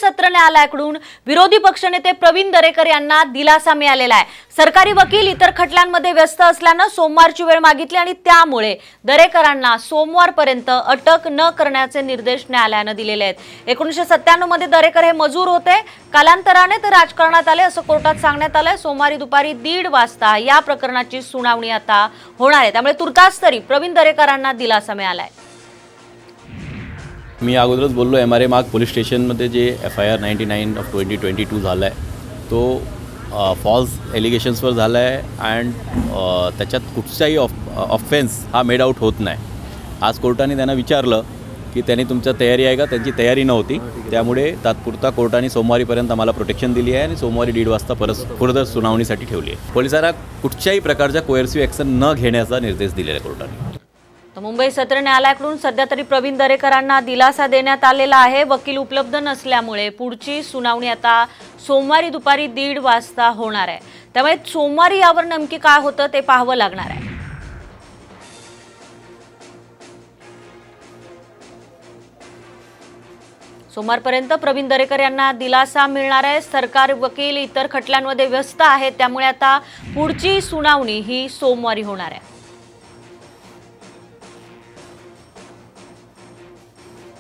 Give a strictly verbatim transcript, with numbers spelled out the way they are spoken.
सत्र न्यायालयाकडून विरोधी पक्षनेते प्रवीण दरेकर यांना दिलासा मिळालेला आहे। सरकारी वकील इतर खटल्यांमध्ये व्यस्त असल्याने सोमवारची वेळ मागितली आणि त्यामुळे दरेकरांना सोमवारपर्यंत अटक न करण्याचे निर्देश न्यायालयाने दिलेले आहेत। एकोणीसशे सत्त्याण्णव मध्ये दरेकर हे मजूर होते, कालांतराने ते राजकारणात आले असं कोर्टात सांगण्यात आलंय। सोमवारी दुपारी दीड वाजता या प्रकरणाची सुनावणी आता होणार आहे, त्यामुळे तुर्तास तरी प्रवीण दरेकरांना दिलासा मिळालाय। मी अगोदरच बोललो एम आर ए मार्ग पोलीस स्टेशनमध्ये जे F I R ninety nine of twenty twenty two झाला आहे तो फॉल्स एलिगेशन्सवर झाला आहे अँड त्याच्यात कुठचाही ऑफ ऑफेन्स हा मेड आउट होत नाही। आज कोर्टाने त्यांना विचारलं की त्यांनी तुमच्या तयारी आहे का, त्यांची तयारी नव्हती, त्यामुळे तात्पुरता कोर्टाने सोमवारीपर्यंत आम्हाला प्रोटेक्शन दिली आहे आणि सोमवारी दीड वाजता परत फर्दर सुनावणीसाठी ठेवली आहे। पोलिसांना कुठच्याही प्रकारच्या कोएर्सिव्ह ॲक्शन न घेण्याचा निर्देश दिलेला आहे कोर्टाने। तर मुंबई सत्र न्यायालयाकडून सध्या तरी प्रवीण दरेकरांना दिलासा देण्यात आलेला आहे। वकील उपलब्ध नसल्यामुळे पुढची सुनावणी आता सोमवारी दुपारी दीड वाजता होणार आहे, त्यामुळे सोमवारी यावर नेमकी काय होतं ते पाहावं लागणार आहे। सोमवारपर्यंत प्रवीण दरेकर यांना दिलासा मिळणार आहे। सरकार वकील इतर खटल्यांमध्ये व्यस्त आहेत, त्यामुळे आता पुढची सुनावणी ही सोमवारी होणार आहे।